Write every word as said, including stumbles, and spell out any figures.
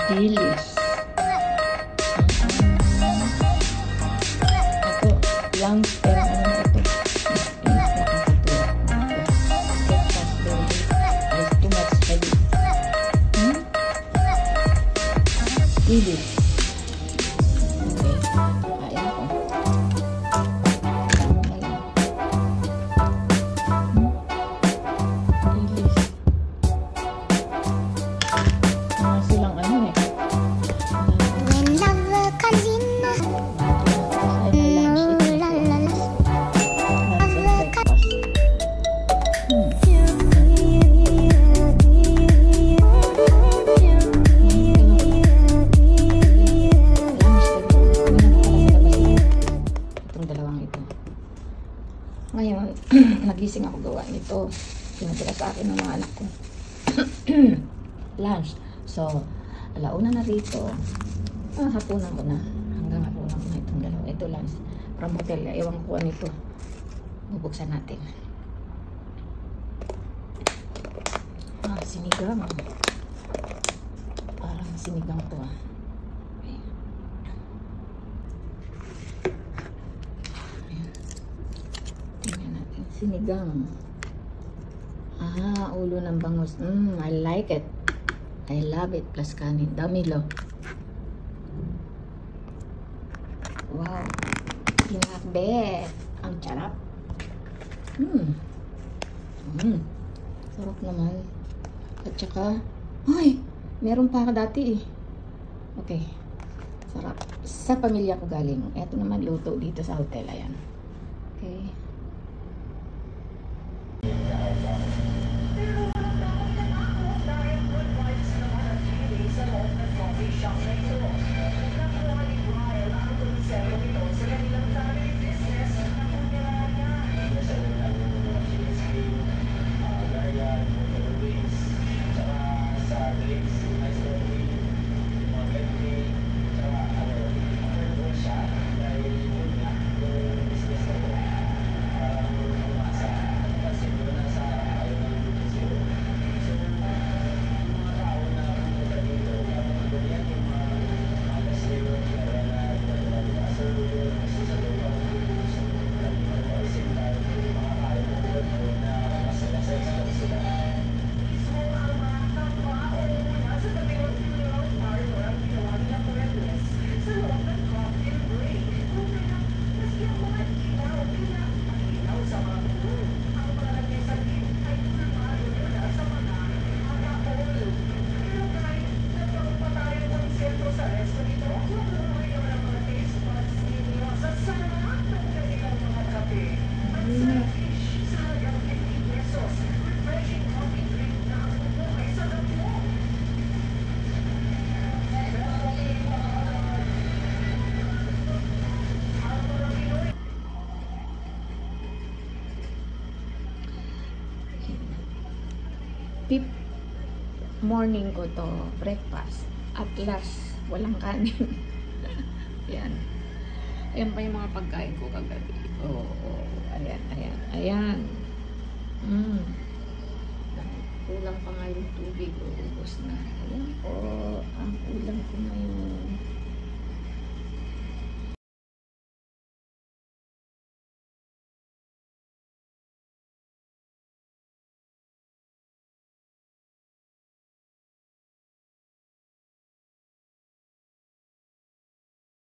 Dilis. Ito, lungs and ano na ito. Dilis. Okay. Ayan ko. Dilis. Mga silang ano eh. Ngayon, nagising ako gawa nito. Pinadala sa akin ng mga anak ko. Lunch. So, alauna na rito. Ah, hapunan ko na. Hanggang hapunan ko na itong dalawa. Ito lunch. From hotel. Ewan ko ano ito. Bubuksan natin. Ah, sinigang. Parang sinigang to ah. Sinigang. Ah, ulo ng bangus. Mm, I like it. I love it. Plus kanin. Dami lo. Wow. Pinakbet. Ang sarap. Hmm. Hmm. Sarap naman. At saka, ay, meron pa ako dati eh. Okay. Sarap. Sa pamilya ko galing. Ito naman luto dito sa hotel. Ayan. Okay. Pip morning ko to, breakfast. At last, walang kanin. Ayan. Ayan pa yung mga pagkain ko kagabi. Oo, oh, oh, ayan, ayan, ayan. Mm. Kulang pa nga yung tubig. Uubos na. Ayan po. Ang kulang ko ngayon.